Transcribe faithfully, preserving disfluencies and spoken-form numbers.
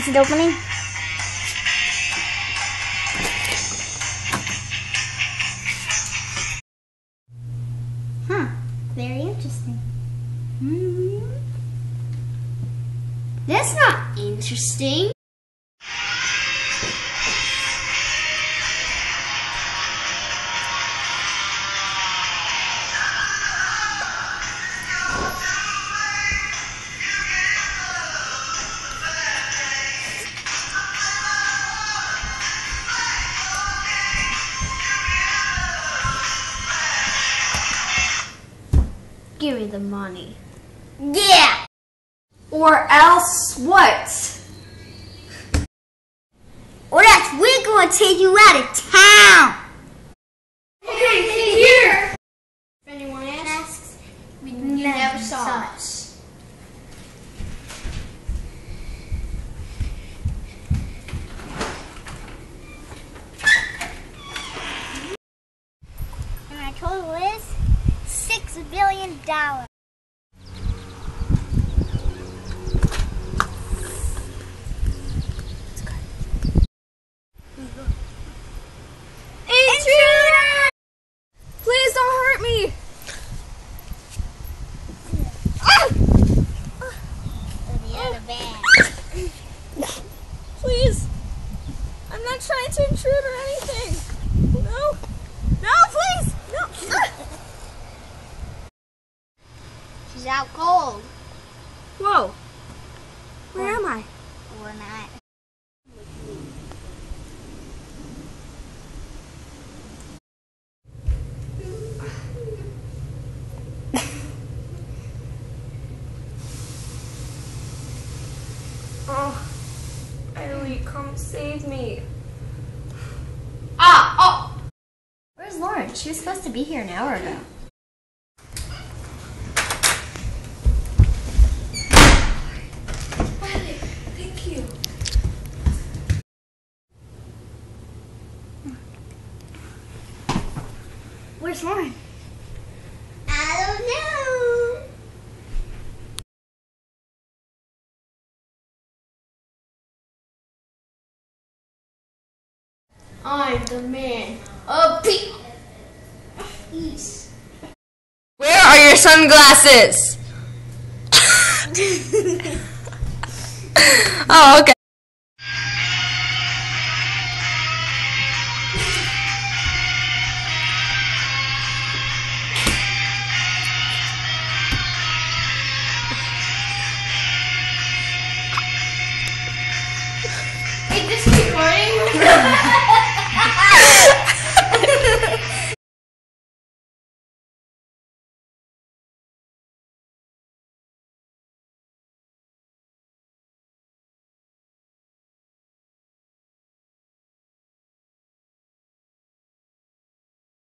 Is it opening? Huh. Very interesting. Hmm. That's not interesting. Give me the money. Yeah! Or else what? Or else we're going to take you out of town! Okay, here! If anyone asks, we never saw us. And our total is six billion dollars. Intruder! Please don't hurt me! Ah! The other bag. Please! I'm not trying to intrude or anything! No! No, please! No! She's out cold. Whoa! Where am I? Or not. Oh, Ellie, come save me. Ah! Oh! Where's Lauren? She was supposed to be here an hour ago. Thank you. Where's Lauren? I don't know. I'm the man of peace. Where are your sunglasses? Oh, okay.